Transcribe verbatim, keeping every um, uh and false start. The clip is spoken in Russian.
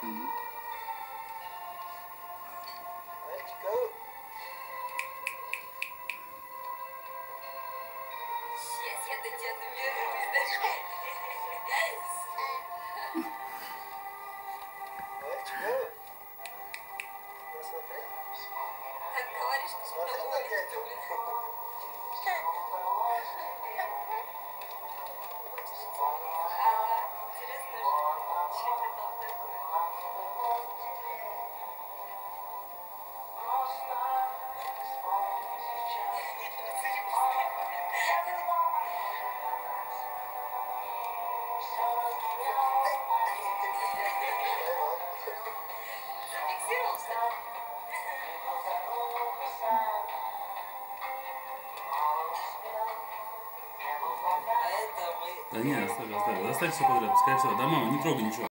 Я до тебя доберусь, да? Так говоришь, что смотри на дядю. Ага, интересно, что это там такое. Зафиксировался? Да не, оставь, оставь. Оставь все подряд. Пускай все. Да, мама, не трогай ничего.